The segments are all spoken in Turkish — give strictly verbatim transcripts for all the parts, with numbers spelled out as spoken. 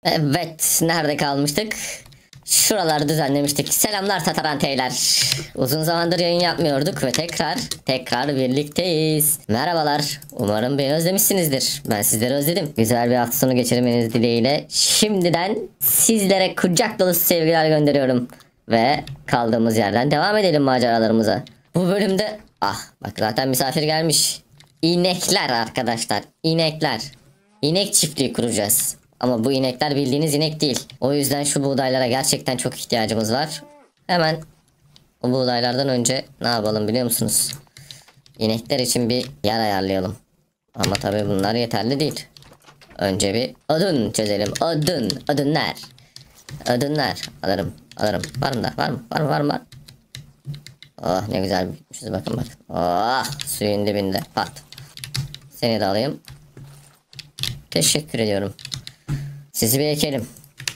Evet, nerede kalmıştık? Şuraları düzenlemiştik. Selamlar Tataranteyler. Uzun zamandır yayın yapmıyorduk ve tekrar tekrar birlikteyiz. Merhabalar. Umarım beni özlemişsinizdir. Ben sizleri özledim. Güzel bir hafta sonu geçirmeniz dileğiyle şimdiden sizlere kucak dolusu sevgiler gönderiyorum. Ve kaldığımız yerden devam edelim maceralarımıza. Bu bölümde ah bak zaten misafir gelmiş. İnekler arkadaşlar. İnekler. İnek çiftliği kuracağız. Ama bu inekler bildiğiniz inek değil. O yüzden şu buğdaylara gerçekten çok ihtiyacımız var. Hemen o buğdaylardan önce ne yapalım biliyor musunuz? İnekler için bir yer ayarlayalım. Ama tabii bunlar yeterli değil. Önce bir odun çözelim. Odun. Odunlar. Odunlar. Alırım. Alırım. Var mı da? Var mı? Var mı? Var mı? Var. Oh ne güzel bitmişiz bakın bakın. Oh suyun dibinde. Pat. Seni de alayım. Teşekkür ediyorum. Sizi bir ekelim.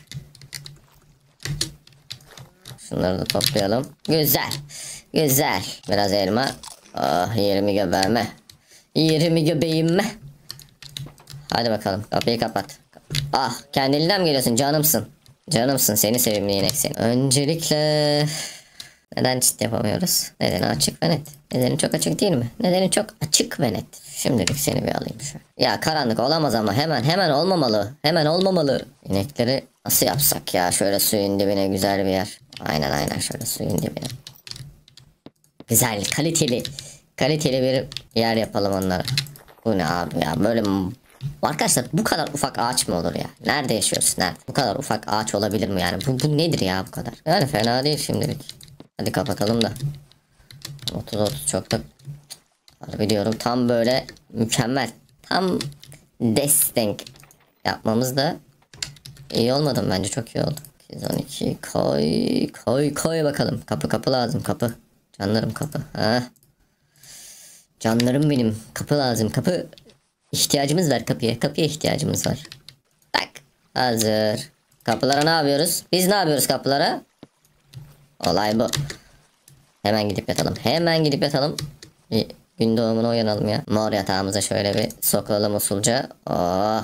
Şunları da toplayalım. Güzel. Güzel. Biraz elma. Ah yerimi göbeğime. Yerimi göbeğime. Hadi bakalım. Kapıyı kapat. Ah kendiliğinden mi geliyorsun? Canımsın. Canımsın seni sevimli inek seni. Öncelikle neden çit yapamıyoruz? Nedeni açık ve net. Nedeni çok açık değil mi? Nedeni çok açık ve net. Şimdilik seni bir alayım şöyle. Ya karanlık olamaz ama hemen hemen olmamalı. Hemen olmamalı. İnekleri nasıl yapsak ya? Şöyle suyun dibine güzel bir yer. Aynen aynen şöyle suyun dibine. Güzel kaliteli. Kaliteli bir yer yapalım onlara. Bu ne abi ya? Böyle mi? Arkadaşlar bu kadar ufak ağaç mı olur ya? Nerede yaşıyoruz? Nerede? Bu kadar ufak ağaç olabilir mi yani? Bu, bu nedir ya bu kadar? Yani fena değil şimdilik. Hadi kapatalım da. otuz otuz çok da harbi diyorum tam böyle mükemmel. Tam destek yapmamız da iyi olmadı mı? Bence çok iyi oldu. iki yüz on iki koy koy koy bakalım. Kapı kapı lazım kapı. Canlarım kapı. Ha. Canlarım benim. Kapı lazım kapı. İhtiyacımız var kapıya. Kapıya ihtiyacımız var. Bak. Hazır. Kapılara ne yapıyoruz? Biz ne yapıyoruz kapılara? Olay bu. Hemen gidip yatalım. Hemen gidip yatalım. Bir gün doğumuna uyanalım ya. Mor yatağımıza şöyle bir sokulalım usulca. Oh.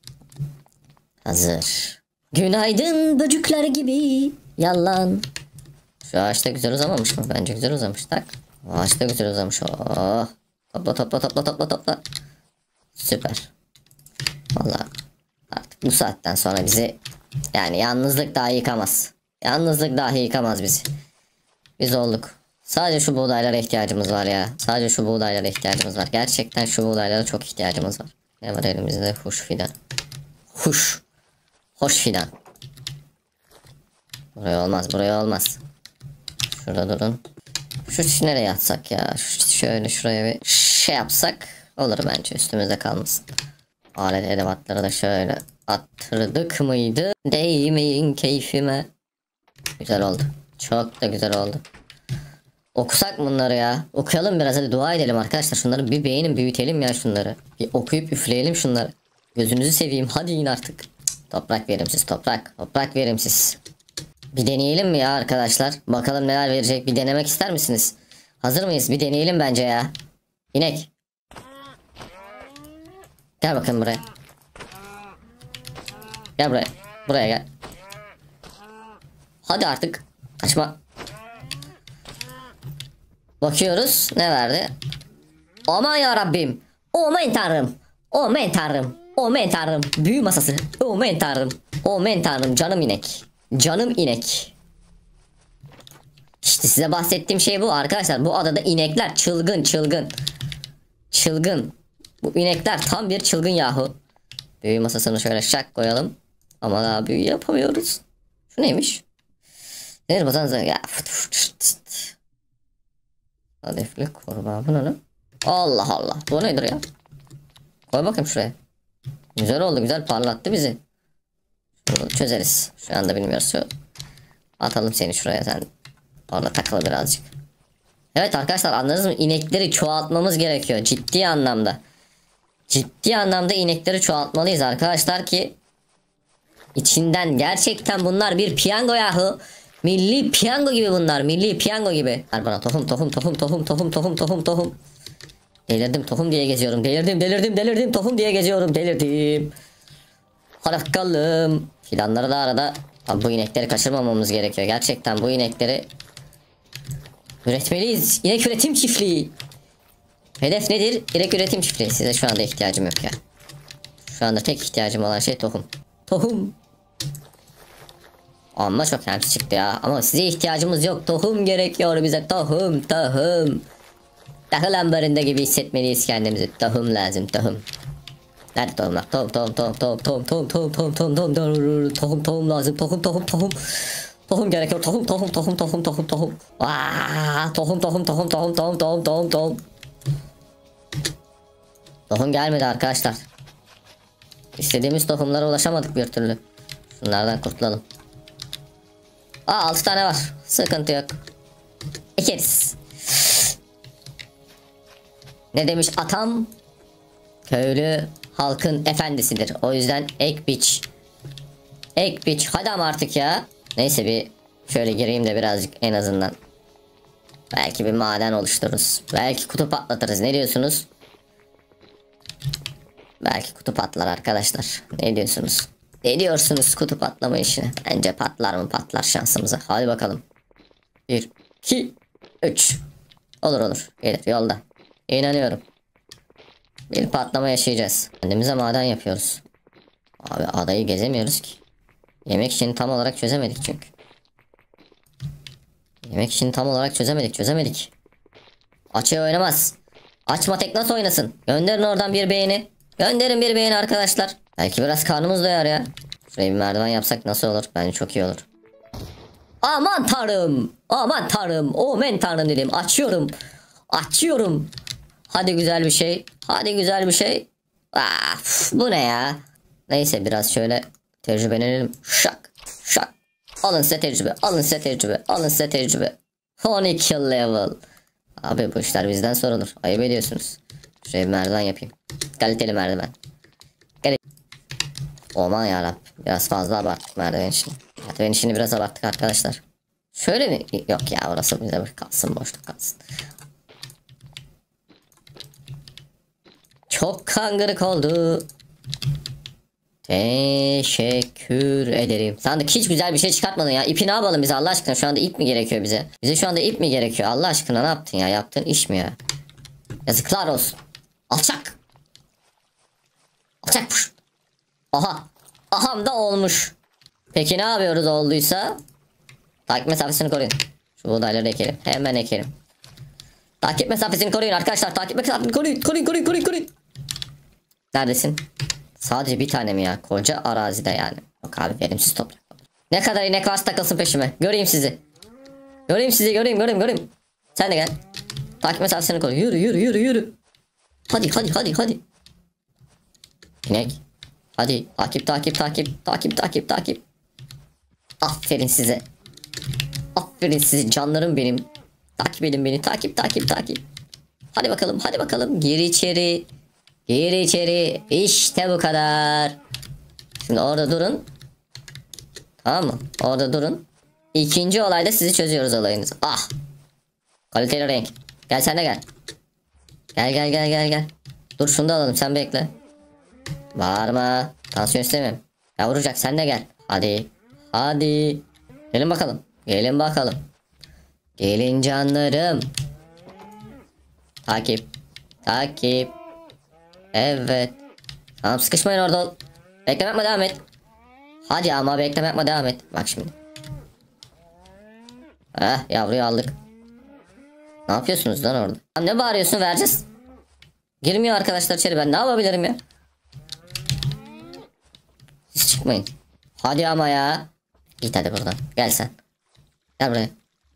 Hazır. Günaydın böcükler gibi. Yalan. Şu ağaçta güzel uzamamış mı? Bence güzel uzamış. Tak. O ağaçta güzel uzamış. Oh. Topla topla topla topla topla. Süper. Vallahi artık bu saatten sonra bizi yani yalnızlık dahi yıkamaz. Yalnızlık dahi yıkamaz bizi. Biz olduk. Sadece şu buğdaylara ihtiyacımız var ya. Sadece şu buğdaylara ihtiyacımız var. Gerçekten şu buğdaylara çok ihtiyacımız var. Ne var elimizde? Huş fidan. Huş. Hoş fidan. Buraya olmaz. Buraya olmaz. Şurada durun. Şu nereye atsak ya? Şu, şöyle şuraya bir şey yapsak olur bence. Üstümüzde kalmasın. Alet edevatları da şöyle attırdık mıydı? Değmeyin keyfime. Güzel oldu. Çok da güzel oldu. Okusak bunları ya. Okuyalım biraz hadi dua edelim arkadaşlar. Şunları bir beğenin büyütelim ya şunları. Bir okuyup üfleyelim şunları. Gözünüzü seveyim hadi in artık. Toprak verimsiz toprak. Toprak verimsiz. Bir deneyelim mi ya arkadaşlar? Bakalım neler verecek. Bir denemek ister misiniz? Hazır mıyız? Bir deneyelim bence ya. İnek. Gel bakın buraya. Gel buraya. Buraya gel. Hadi artık. Kaçma. Bakıyoruz. Ne verdi? Aman ya Rabbim. Aman tanrım. Aman tanrım. Aman tanrım. Büyü masası. Aman tanrım. Aman tanrım. Canım inek. Canım inek. İşte size bahsettiğim şey bu arkadaşlar. Bu adada inekler çılgın çılgın. Çılgın. Bu inekler tam bir çılgın yahu. Büyü masasını şöyle şak koyalım. Ama daha büyü yapamıyoruz. Şu neymiş? Nedir basanıza ya. Hedefli kurbağa bu ne lan? Allah Allah. Bu nedir ya? Koy bakayım şuraya. Güzel oldu güzel parlattı bizi. Şunu çözeriz. Şu anda bilmiyoruz. Şu. Atalım seni şuraya sen. Orada takılı birazcık. Evet arkadaşlar anladınız mı? İnekleri çoğaltmamız gerekiyor. Ciddi anlamda. Ciddi anlamda inekleri çoğaltmalıyız arkadaşlar ki içinden gerçekten bunlar bir piyango yahu. Milli piyango gibi bunlar. Milli piyango gibi. Ver bana tohum tohum tohum tohum tohum tohum tohum tohum. Delirdim tohum diye geziyorum. Delirdim delirdim delirdim tohum diye geziyorum. Delirdim. Hadi bakalım. Fidanları da arada. Abi bu inekleri kaçırmamamız gerekiyor. Gerçekten bu inekleri üretmeliyiz. İnek üretim çiftliği. Hedef nedir? İnek üretim çiftliği. Size şu anda ihtiyacım yok ya. Şu anda tek ihtiyacım olan şey tohum. Tohum. Amma çok hemsi çıktı ya. Ama size ihtiyacımız yok. Tohum gerekiyor bize. Tohum, tohum. Tahıl ambarında gibi hissetmeliyiz kendimizi. Tohum lazım, tohum. Nerede tohumlar? Tohum, tohum, tohum, tohum, tohum, tohum, tohum, tohum, tohum, tohum, tohum, tohum, tohum lazım. Tohum, tohum, tohum. Tohum gerekiyor. Tohum, tohum, tohum, tohum, tohum, tohum. Aa, tohum, tohum, tohum, tohum, tohum, tohum, tohum, tohum. Tohum gelmedi arkadaşlar. İstediğimiz tohumlara ulaşamadık bir türlü. Şunlardan kurtulalım. Aa, altı tane var. Sıkıntı yok. Ekeriz. Ne demiş atam? Köylü halkın efendisidir. O yüzden ek biç. Ek biç. Hadi ama artık ya. Neyse bir şöyle gireyim de birazcık en azından. Belki bir maden oluştururuz. Belki kutu patlatırız. Ne diyorsunuz? Belki kutu patlar arkadaşlar. Ne diyorsunuz? Ne diyorsunuz kutu patlama işine? Bence patlar mı patlar şansımıza. Hadi bakalım. bir, iki, üç. Olur olur. Gelir yolda. İnanıyorum. Bir patlama yaşayacağız. Kendimize maden yapıyoruz. Abi adayı gezemiyoruz ki. Yemek için tam olarak çözemedik çünkü. Yemek için tam olarak çözemedik çözemedik. Açığı oynamaz. Açma tek nasıl oynasın? Gönderin oradan bir beğeni. Gönderin bir beğeni arkadaşlar. Belki biraz karnımız doyar ya. Şuraya bir merdiven yapsak nasıl olur? Bence çok iyi olur. Aman tanrım. Aman tanrım. Omen tanrım dedim. Açıyorum. Açıyorum. Hadi güzel bir şey. Hadi güzel bir şey. Of, bu ne ya? Neyse biraz şöyle tecrübelenelim. Şak. Şak. Alın size tecrübe. Alın size tecrübe. Alın size tecrübe. on iki level. Abi bu işler bizden sorulur. Ayıp ediyorsunuz. Şuraya bir merdiven yapayım. Kaliteli merdiven. Kaliteli. Aman yarabbim. Biraz fazla abarttık merdiven işini. Merdiven işini biraz abarttık arkadaşlar. Şöyle mi? Yok ya orası bize bir kalsın. Boşluk kalsın. Çok kangırık oldu. Teşekkür ederim. Sandık hiç güzel bir şey çıkartmadın ya. İpi ne yapalım bize Allah aşkına? Şu anda ip mi gerekiyor bize? Bize şu anda ip mi gerekiyor? Allah aşkına ne yaptın ya? Yaptığın iş mi ya? Yazıklar olsun. Alçak. Alçak. Aha. Aham da olmuş. Peki ne yapıyoruz olduysa? Takip mesafesini koruyun. Şu buğdayları ekelim. Hemen ekelim. Takip mesafesini koruyun arkadaşlar. Takip mesafesini koruyun. Koruyun koruyun koruyun koruyun. Neredesin? Sadece bir tane mi ya? Koca arazide yani. Yok abi verimsiz toprak. Ne kadar inek varsa takılsın peşime. Göreyim sizi. Göreyim sizi göreyim göreyim göreyim. Sen de gel. Takip mesafesini koru. Yürü yürü yürü yürü. Hadi hadi hadi hadi. İnek. Hadi takip takip takip. Takip takip takip. Aferin size. Aferin size canlarım benim. Takip edin beni. Takip takip takip. Hadi bakalım hadi bakalım. Gir içeri. Gir içeri. İşte bu kadar. Şimdi orada durun. Tamam mı? Orada durun. İkinci olayda sizi çözüyoruz olayınızı. Ah. Kaliteli renk. Gel sen de gel. Gel gel gel gel gel. Dur şunu da alalım sen bekle. Bağırma. Tansiyon istemem. Yavrucak sen de gel. Hadi. Hadi. Gelin bakalım. Gelin bakalım. Gelin canlarım. Takip. Takip. Evet. Tamam sıkışmayın orada. Bekleme yapma devam et. Hadi ama bekleme yapma devam et. Bak şimdi. Heh yavruyu aldık. Ne yapıyorsunuz lan orada? Lan ne bağırıyorsun vereceğiz. Girmiyor arkadaşlar içeri ben ne yapabilirim ya. Siz çıkmayın. Hadi ama ya. Git hadi buradan. Gel sen. Gel buraya.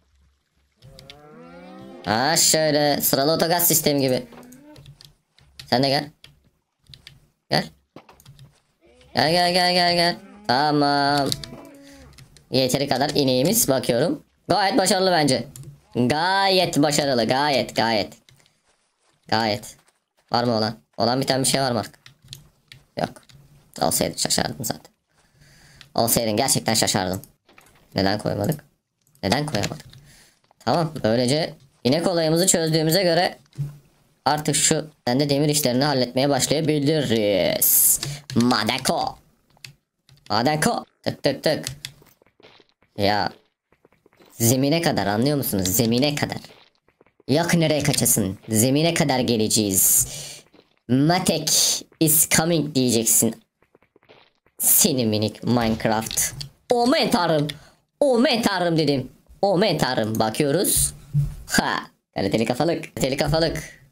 Ha şöyle sıralı otogaz sistemi gibi. Sen de gel. Gel. Gel gel gel gel gel. Tamam. Yeteri kadar ineğimiz bakıyorum. Gayet başarılı bence. Gayet başarılı gayet gayet. Gayet. Var mı olan? Olan bir tane bir şey var mı? Yok. Olsaydı şaşardım zaten. Olsaydın gerçekten şaşardım. Neden koymadık? Neden koyamadık? Tamam böylece inek olayımızı çözdüğümüze göre artık şu sende demir işlerini halletmeye başlayabiliriz. Madeko. Maden ko. Tık tık tık. Ya. Zemine kadar, anlıyor musunuz? Zemine kadar. Yok nereye kaçasın? Zemine kadar geleceğiz. Matek is coming diyeceksin. Seni minik Minecraft. Aman tanrım. Aman tanrım dedim. Aman tanrım. Bakıyoruz. Ha. Kaliteli kafalık. Kaliteli kafalık.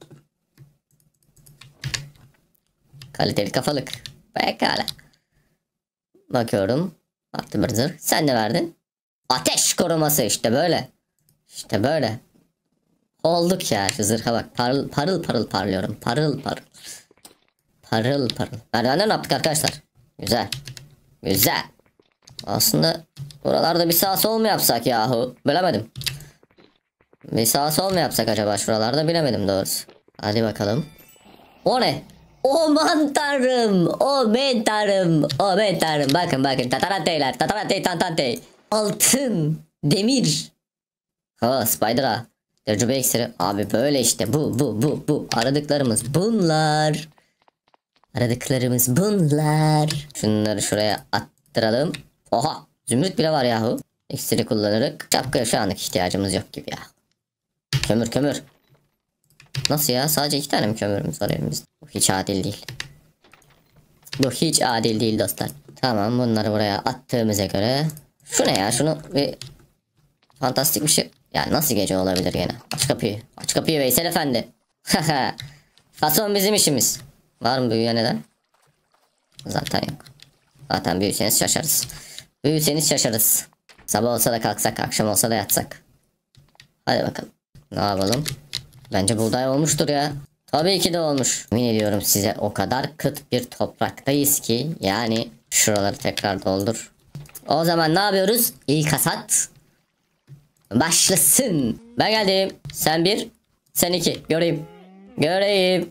Kaliteli kafalık. Pekala. Bakıyorum. Attı bir zırh. Sen ne verdin? Ateş koruması, işte böyle. İşte böyle. Olduk ya, şu zırha bak. Parıl parıl parıl parlıyorum. Parıl parıl. Parıl parıl. Merdivenden ne yaptık arkadaşlar? Güzel. Güzel. Aslında buralarda bir sağ sol mu yapsak yahu? Bilemedim. Bir sağ sol mu yapsak acaba şuralarda, bilemedim doğrusu. Hadi bakalım. O ne? Aman tanrım. Aman tanrım. Aman tanrım. Bakın bakın. Tataranteyler. Tatarantey tantantey. Altın. Demir. Ha, Spider'a. Tecrübe iksiri. Abi böyle işte. Bu bu bu bu. Aradıklarımız bunlar. Aradıklarımız bunlar. Şunları şuraya attıralım. Oha. Zümrüt bile var yahu. İksiri kullanarak. Şapkaya şu anlık ihtiyacımız yok gibi ya. Kömür kömür. Nasıl ya? Sadece iki tane mi kömürümüz var elimizde? Bu hiç adil değil. Bu hiç adil değil dostlar. Tamam, bunları buraya attığımıza göre. Şu ne ya? Şunu bir fantastik bir şey. Ya nasıl gece olabilir yine? Aç kapıyı. Aç kapıyı Veysel Efendi. Fason bizim işimiz. Var mı büyüye neden? Zaten yok. Zaten büyüseniz şaşarız. Büyüseniz şaşarız. Sabah olsa da kalksak, akşam olsa da yatsak. Hadi bakalım. Ne yapalım? Bence buğday olmuştur ya. Tabii ki de olmuş. Emin ediyorum size, o kadar kıt bir topraktayız ki. Yani şuraları tekrar doldur. O zaman ne yapıyoruz? İlk hasat başlasın. Ben geldim. Sen bir, sen iki. Göreyim. Göreyim.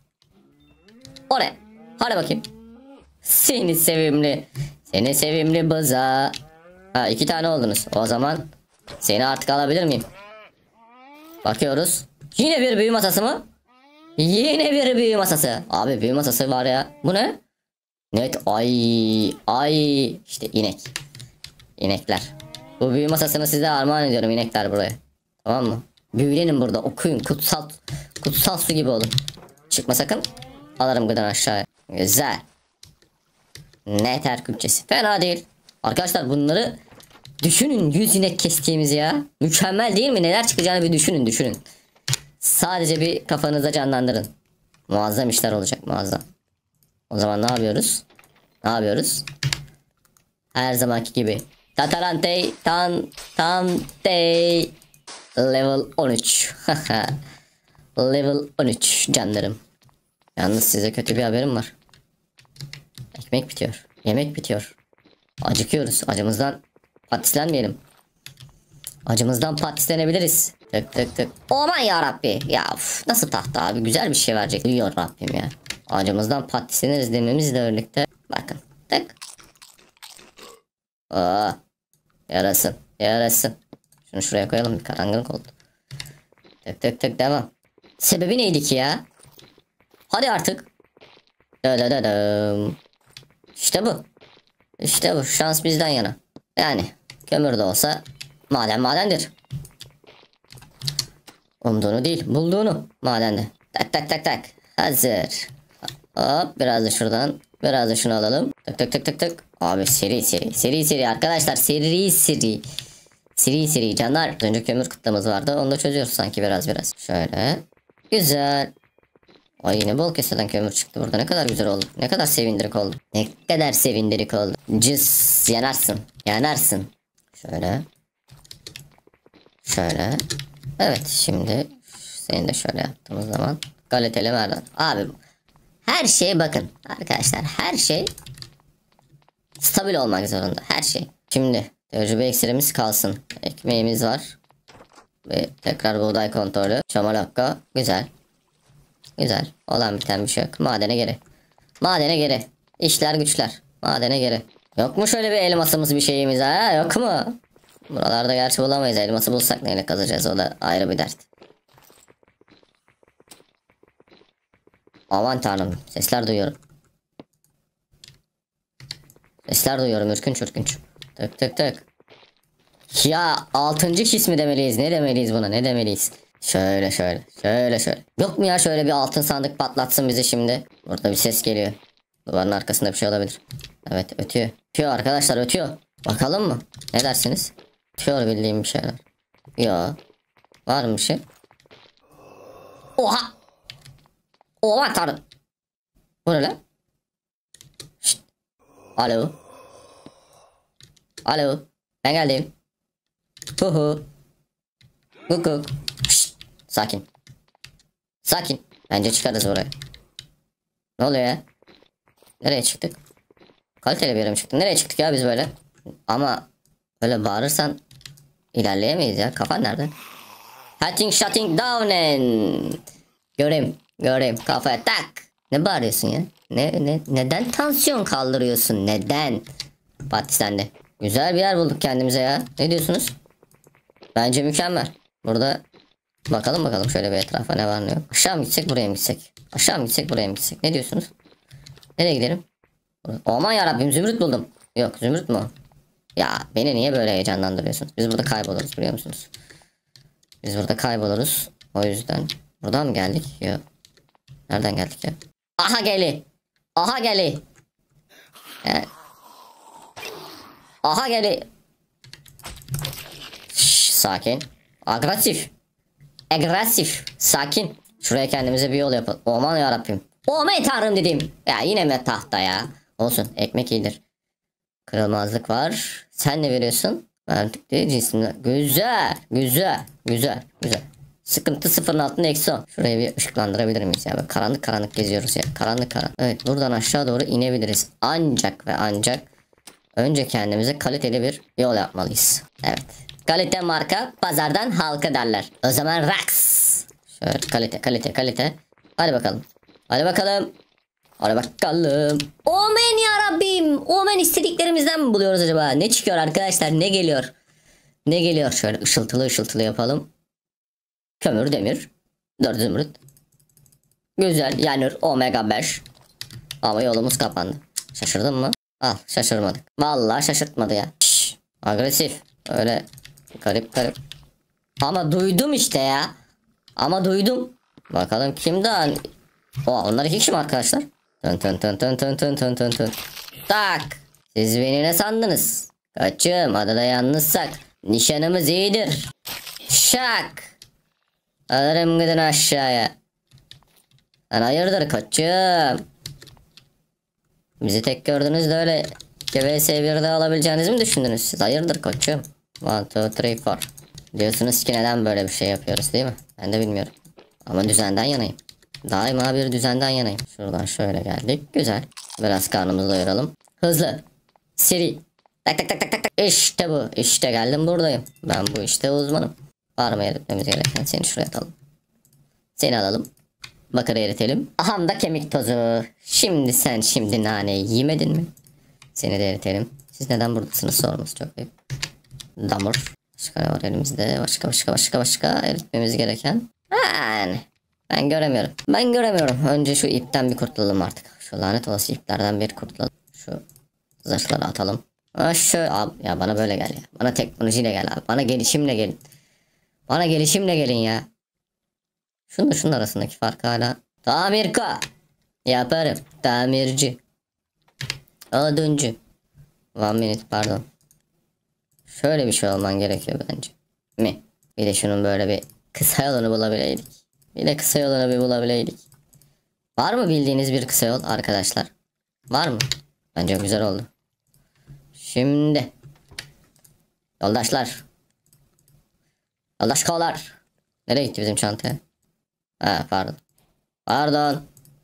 O ne? Hadi bakayım. Seni sevimli. Seni sevimli bıza. Ha, iki tane oldunuz. O zaman seni artık alabilir miyim? Bakıyoruz. Yine bir büyü masası mı? Yine bir büyü masası. Abi büyü masası var ya. Bu ne? Net ay ay işte inek. İnekler. Bu büyü masasını size armağan ediyorum inekler, buraya. Tamam mı? Büyülenin burada, okuyun, kutsal kutsal su gibi olun. Çıkma sakın. Alırım gıdan aşağıya. Güzel. Neter külçesi. Fena değil. Arkadaşlar bunları düşünün, yüz inek kestiğimiz ya. Mükemmel değil mi? Neler çıkacağını bir düşünün düşünün. Sadece bir kafanıza canlandırın. Muazzam işler olacak, muazzam. O zaman ne yapıyoruz? Ne yapıyoruz? Her zamanki gibi. Tatarantey tan tantey. Level on üç. Level on üç canlarım. Yalnız size kötü bir haberim var. Ekmek bitiyor. Yemek bitiyor. Acıkıyoruz. Acımızdan patislenmeyelim. Acımızdan patislenebiliriz. Tık tık tık. Aman ya Rabbi. Ya uf, nasıl tahta abi? Güzel bir şey verecek. Duyuyor Rabbim ya. Acımızdan patisleniriz dememizle birlikte. Bakın. Tık. Aa, yarasın. Yarasın. Şunu şuraya koyalım. Bir karanlık oldu. Tık tık tık devam. Sebebi neydi ki ya? Hadi artık. Dadadadım. İşte bu. İşte bu. Şans bizden yana. Yani kömür de olsa maden madendir. Umduğunu değil, bulduğunu madende. Tak tak tak tak. Hazır. Hop, biraz da şuradan. Biraz da şunu alalım. Tık tık tık tık tık. Abi seri seri. Seri seri arkadaşlar. Seri seri. Seri seri canlar. Az önce kömür kıtlamız vardı. Onu da çözüyoruz sanki biraz biraz. Şöyle. Güzel. Ay yine bol keseden kömür çıktı burada. Ne kadar güzel oldu. Ne kadar sevindirik oldu. Ne kadar sevindirik oldu. Cız yanarsın. Yanarsın. Şöyle. Şöyle. Evet şimdi seni de şöyle yaptığımız zaman kaliteli merdan. Abi her şeye bakın arkadaşlar, her şey stabil olmak zorunda, her şey. Şimdi tecrübe iksirimiz kalsın. Ekmeğimiz var. Ve tekrar buğday kontrolü. Şamalakka. Güzel. Güzel. Olan biten bir şey yok. Madene geri. Madene geri. İşler güçler. Madene geri. Yok mu şöyle bir elmasımız, bir şeyimiz ha? Yok mu? Buralarda gerçi bulamayız. Elması bulsak neyle kazacağız, o da ayrı bir dert. Aman tanrım. Sesler duyuyorum. Sesler duyuyorum ürkünç ürkünç. Tık tık tık. Ya altıncı his mi demeliyiz? Ne demeliyiz buna? Ne demeliyiz? Şöyle şöyle. Şöyle şöyle. Yok mu ya şöyle bir altın sandık patlatsın bizi şimdi? Burada bir ses geliyor. Duvarın arkasında bir şey olabilir. Evet ötüyor. Ötüyor arkadaşlar ötüyor. Bakalım mı? Ne dersiniz? Ötüyor bildiğim bir şeyler. Yo. Var mı bir şey? Oha. Oha tanrım. Bu ne lan? Şşt. Alo. Alo. Ben geldim. Hu hu. Guguk. Şşt. Sakin. Sakin. Bence çıkarız buraya. Ne oluyor ya? Nereye çıktık? Kaliteli bir yere mi çıktık? Nereye çıktık ya biz böyle? Ama böyle bağırırsan ilerleyemeyiz ya. Kafan nerede? Hatching shutting down and... Göreyim. Göreyim. Kafaya tak. Ne bağırıyorsun ya? Ne, ne, neden tansiyon kaldırıyorsun? Neden? Fatih sende. Güzel bir yer bulduk kendimize ya. Ne diyorsunuz? Bence mükemmel. Burada bakalım bakalım şöyle bir etrafa ne var ne yok. Aşağı mı gitsek buraya mı gitsek? Aşağı mı gitsek buraya mı gitsek? Ne diyorsunuz? Nereye gidelim? Aman yarabbim zümrüt buldum. Yok zümrüt mü o? Ya beni niye böyle heyecanlandırıyorsunuz? Biz burada kayboluruz biliyor musunuz? Biz burada kayboluruz. O yüzden. Buradan mı geldik? Yok. Nereden geldik ya? Aha geli. Aha geli. Evet. Aha geli. Şş, sakin. Agresif. Agresif. Sakin. Şuraya kendimize bir yol yapalım. Aman yarabbim. Aman tanrım dedim. Ya yine mi tahta ya? Olsun ekmek iyidir. Kırılmazlık var. Sen ne veriyorsun? Verdik değil cinsinden. Güzel. Güzel. Güzel. Güzel. Sıkıntı sıfırın altında eksi on. Şurayı bir ışıklandırabilir miyiz ya? Böyle karanlık karanlık geziyoruz ya. Karanlık karanlık. Evet buradan aşağı doğru inebiliriz. Ancak ve ancak önce kendimize kaliteli bir yol yapmalıyız. Evet. Kalite marka pazardan halka derler. O zaman Rax. Şöyle kalite kalite kalite. Hadi bakalım. Hadi bakalım. Hadi bakalım. Omen yarabbim. Omen istediklerimizden mi buluyoruz acaba? Ne çıkıyor arkadaşlar? Ne geliyor? Ne geliyor? Şöyle ışıltılı ışıltılı yapalım. Kömür demir. dört zümrüt. Güzel. Yanır. Omega beş. Ama yolumuz kapandı. Şaşırdın mı? Al şaşırmadık. Vallahi şaşırtmadı ya. Şş, agresif. Öyle garip garip. Ama duydum işte ya. Ama duydum. Bakalım kim daha... O onlar iki kişi mi arkadaşlar? Tın tın tın tın tın tın tın tın tın. Tak. Siz beni ne sandınız? Kaçım adada yalnızsak. Nişanımız iyidir. Şak. Alırım gidin aşağıya. Lan hayırdır koçum? Bizi tek gördünüz de öyle G V S birde alabileceğinizi mi düşündünüz siz? Hayırdır koçum? one two three four. Diyorsunuz ki neden böyle bir şey yapıyoruz değil mi? Ben de bilmiyorum. Ama düzenden yanayım. Daima bir düzenden yanayım. Şuradan şöyle geldik. Güzel. Biraz karnımızı doyuralım. Hızlı. Seri. Tak tak tak tak tak tak. İşte bu. İşte geldim buradayım. Ben bu işte uzmanım. Var mı eritmemiz gereken? Seni şuraya atalım. Seni alalım. Bakırı eritelim. Aham da kemik tozu. Şimdi sen şimdi naneyi yemedin mi? Seni de eritelim. Siz neden buradasınız sorunuz çok büyük. Damur. Başka ne var elimizde? Başka başka başka başka eritmemiz gereken. Yani. Ben göremiyorum. Ben göremiyorum. Önce şu ipten bir kurtulalım artık. Şu lanet olası iplerden bir kurtulalım. Şu zırhları atalım. Ha şöyle abi. Ya bana böyle gel ya. Bana teknolojiyle gel abi. Bana gelişimle gelin. Bana gelişimle gelin ya. Şunun şunun arasındaki fark hala. Tamirka. Yaparım. Tamirci. Oduncu. One minute pardon. Şöyle bir şey olman gerekiyor bence. Mi? Bir de şunun böyle bir kısa yolunu bulabileydik. Bir de kısa yolunu bir bulabileydik. Var mı bildiğiniz bir kısa yol arkadaşlar? Var mı? Bence güzel oldu. Şimdi. Yoldaşlar. Yoldaş kovalar. Nereye gitti bizim çantaya? Ha pardon. Pardon.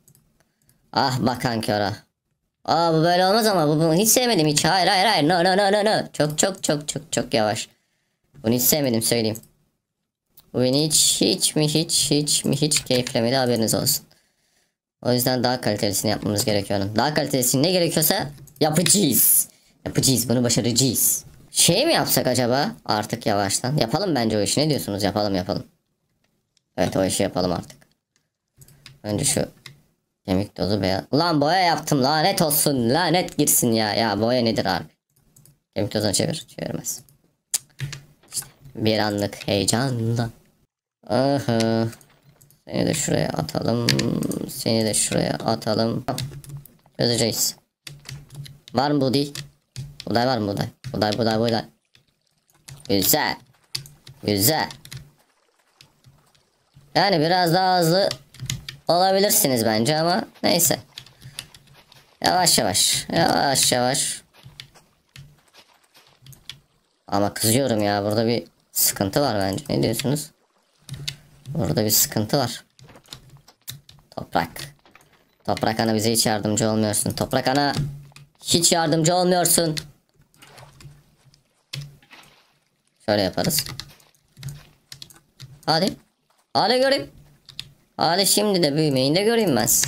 Ah bakan köra. Aa bu böyle olmaz ama bu, bunu hiç sevmedim hiç. Hayır hayır hayır. No no no no no. Çok çok çok çok çok yavaş. Bunu hiç sevmedim söyleyeyim. Bu beni hiç hiç mi hiç hiç mi hiç keyiflemedi haberiniz olsun. O yüzden daha kalitelisini yapmamız gerekiyor onun. Daha kalitelisini ne gerekiyorsa yapacağız. Yapacağız bunu başaracağız. Şey mi yapsak acaba artık yavaştan? Yapalım bence o işi ne diyorsunuz yapalım yapalım. Evet o işi yapalım artık. Önce şu Kemik tozu beyaz. Ulan boya yaptım, lanet olsun, lanet girsin ya. Ya boya nedir abi? Kemik tozunu çevir. Çevirmez. İşte bir anlık heyecanla. Aha. Seni de şuraya atalım. Seni de şuraya atalım. Çözeceğiz. Var mı buğday? Buğday var mı buğday? Buğday buğday buğday. Güzel. Güzel. Yani biraz daha hızlı olabilirsiniz bence ama neyse. Yavaş yavaş. Yavaş yavaş. Ama kızıyorum ya, burada bir sıkıntı var bence. Ne diyorsunuz? Burada bir sıkıntı var. Toprak. Toprak ana, bize hiç yardımcı olmuyorsun. Toprak ana, hiç yardımcı olmuyorsun. Şöyle yaparız. Hadi. Hadi göreyim. Hadi şimdi de büyümeyin de göreyim ben.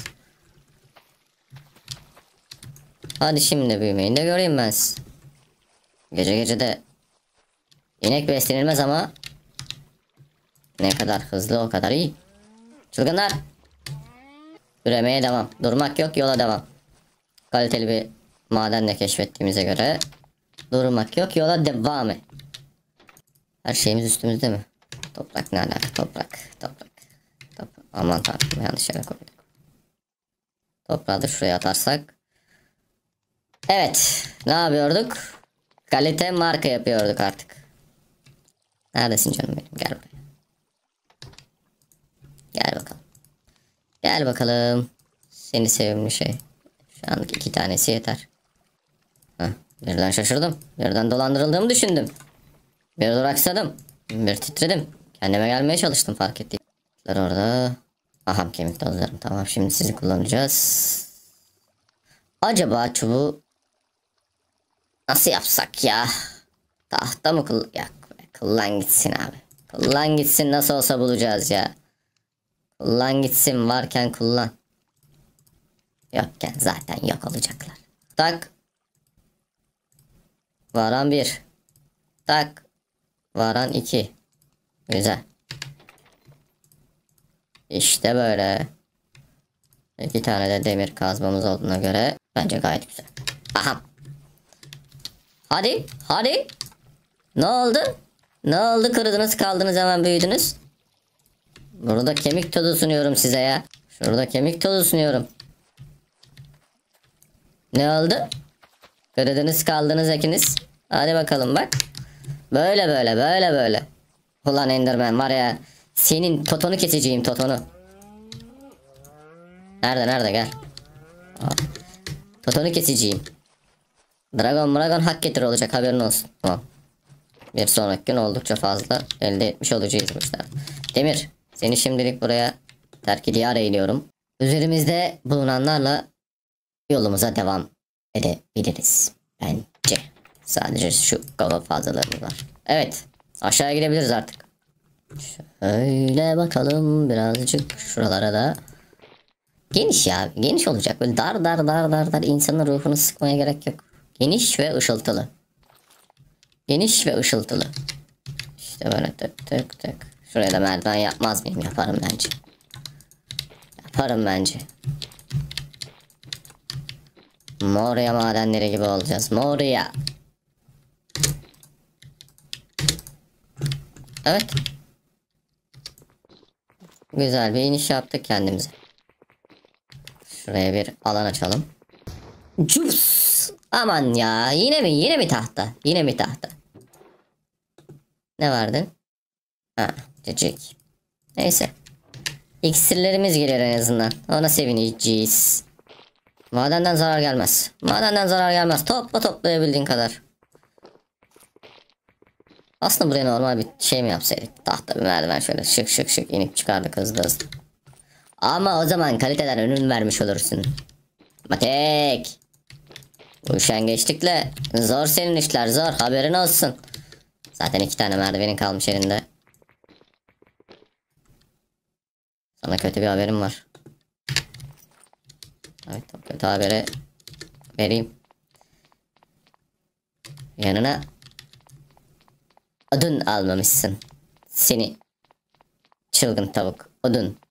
Hadi şimdi de büyümeyin de göreyim ben. Gece gece de inek beslenilmez ama ne kadar hızlı o kadar iyi. Çılgınlar. Üremeye devam. Durmak yok, yola devam. Kaliteli bir maden de keşfettiğimize göre durmak yok, yola devam. Her şeyimiz üstümüzde mi? Toprak ne alaka? Toprak. Toprak. Toprak. Aman tanrım, yanlış yere koyduk. Toprağı da şuraya atarsak. Evet. Ne yapıyorduk? Kalite marka yapıyorduk artık. Neredesin canım benim? Gel buraya. Gel bakalım. Gel bakalım. Seni sevimli şey. Şu anlık iki tanesi yeter. Heh, birden şaşırdım. Birden dolandırıldığımı düşündüm. Bir duraksadım. Bir titredim. Kendime gelmeye çalıştım, fark ettim. Orada. Aha, kemik tozlarım. Tamam, şimdi sizi kullanacağız. Acaba çubuğu nasıl yapsak ya? Tahta mı kullan? Ya, kullan gitsin abi. Kullan gitsin, nasıl olsa bulacağız ya. Kullan gitsin, varken kullan. Yokken zaten yok olacaklar. Tak. Varan bir. Tak. Varan iki. Güzel. İşte böyle. İki tane de demir kazmamız olduğuna göre bence gayet güzel. Aha. Hadi. Hadi. Ne oldu? Ne oldu? Kırıdınız kaldınız, hemen büyüdünüz. Burada kemik tozu sunuyorum size ya. Şurada kemik tozu sunuyorum. Ne oldu? Kırıdınız kaldınız ikiniz. Hadi bakalım bak. Böyle böyle böyle böyle. Ulan Enderman var ya. Senin totonu keseceğim, totonu. Nerede nerede gel. Aa, totonu keseceğim. Dragon Dragon hak getir olacak, haberin olsun. Tamam. Bir sonraki gün oldukça fazla elde etmiş olacağız bu işler. Demir, seni şimdilik buraya terk diyar eğiliyorum. Üzerimizde bulunanlarla yolumuza devam edebiliriz bence. Sadece şu kaba fazlalarımız var. Evet, aşağıya gidebiliriz artık. Şöyle bakalım birazcık şuralara da. Geniş ya, geniş olacak, böyle dar dar dar dar dar, insanın ruhunu sıkmaya gerek yok. Geniş ve ışıltılı. Geniş ve ışıltılı. İşte böyle tık tık tık. Şuraya da merdiven yapmaz mıyım? Yaparım bence. Yaparım bence. Moria madenleri gibi olacağız. Moria. Evet. Güzel bir iniş yaptık kendimize. Şuraya bir alan açalım. Cus. Aman ya, yine mi yine mi tahta? Yine mi tahta? Ne vardı? Ha, cicik. Neyse. İksirlerimiz geliyor en azından. Ona sevineceğiz. Madenden zarar gelmez. Madenden zarar gelmez. Topla toplayabildiğin kadar. Aslında buraya normal bir şey mi yapsaydık? Tahta bir merdiven şöyle şık şık şık inip çıkardık hızlı hızlı. Ama o zaman kaliteden önün vermiş olursun. Matek. Bu üşengeçlikle zor senin işler, zor, haberin olsun. Zaten iki tane merdivenin kalmış elinde. Sana kötü bir haberim var. Evet, o kötü haberi vereyim. Yanına odun almamışsın. Seni çılgın tavuk, odun.